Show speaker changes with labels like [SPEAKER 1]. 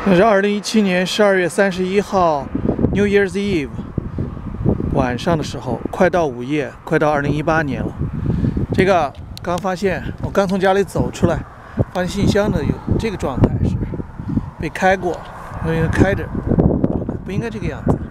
[SPEAKER 1] 那是2017年12月31号 New Year's Eve 晚上的时候，快到午夜，快到2018年了。这个刚发现，我刚从家里走出来，发现信箱的有这个状态是被开过，因为开着，不应该这个样子。